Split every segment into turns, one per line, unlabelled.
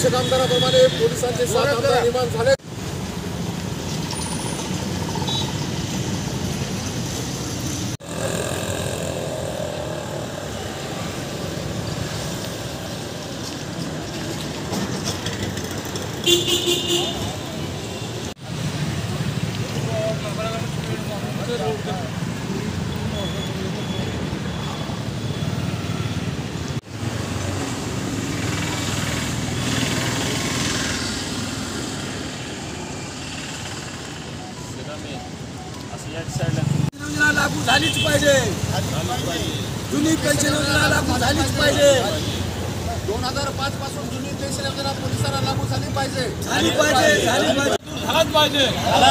शिक्षक आमदाराप्रमाणे पोलिसांचे 7 आमदार निर्माण झाले।
योजना लागू झालीच पाहिजे। जुनी पेन्शन योजना लागू झालीच पाहिजे।
2005 पासून जुनी पेन्शन योजना पोलिसांना लागू झाली पाहिजे।
झालाच पाहिजे।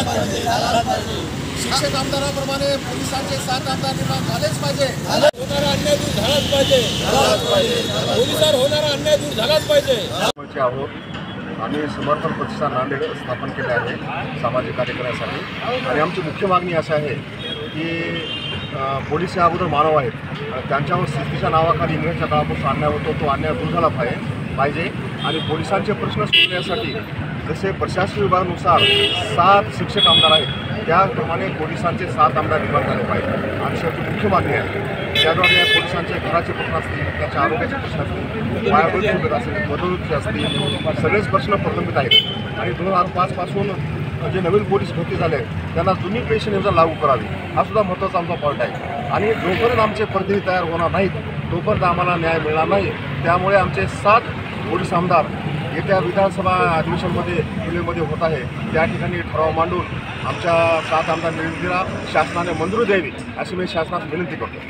शिक्षक आमदाराप्रमाणे पोलिसांचे 7 आमदार निर्माण झालेच पाहिजे।
होणारा अन्याय दूर झालाच पाहिजे। पोलिसांवर होणारा अन्याय दूर झालाच पाहिजे।
आहोत आम्ही समर्थन प्रतिष्ठान नांदेड स्थापन केले आहे सामाजिक कार्य करण्यासाठी आणि आमची मुख्य मागणी अशी आहे की पोलीस या अगोदर मानव आहेत, त्यांच्यावर शिस्तीच्या नावाखाली इंग्रजच्या काळापासून अन्याय होतो, तो अन्याय दूर झाला पाहिजे आणि पोलिसांचे प्रश्न सोडवण्यासाठी जसे प्रशासकीय विभागानुसार 7 शिक्षक आमदार आहेत त्याप्रमाणे पोलिसांचे 7 आमदार निर्माण झाले पाहिजे। आमची मुख्य मागणी आहे त्याद्वारे या पोलिसांचे घराचे प्रश्न असतील, त्याच्या आरोग्याचे प्रश्न असतील, पायाभूत सुविधा असतील, मदतीचे असतील, सगळेच प्रश्न प्रलंबित आहेत आणि 2005 पासून जे नवीन पोलीस भरती झाले त्यांना जुनी पेन्शन योजना लागू करावी हा सुद्धा महत्त्वाचा आमचा पॉईंट आहे आणि जोपर्यंत आमचे प्रतिनिधी तयार होणार नाहीत तोपर्यंत आम्हाला न्याय मिळणार नाही। त्यामुळे आमचे 7 पोलीस आमदार येत्या विधानसभा अधिवेशनमध्ये जुलैमध्ये होत आहे त्या ठिकाणी ठराव मांडून आमच्या 7 आमदार नियुक्तीला शासनाने मंजुरी द्यावी अशी मी शासनास विनंती करतो।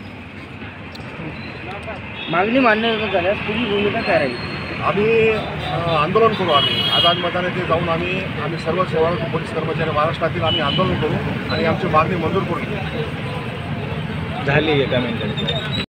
मागणी मान्य झाल्यास पुढील भूमिका काय राहील?
आम्ही आंदोलन करू। आम्ही आझाद मैदानात जाऊन आम्ही सर्व सेवारत पोलीस कर्मचारी महाराष्ट्रातील आम्ही आंदोलन करू आणि आमची मागणी मंजूर करू।
झाली एका मिनिटात।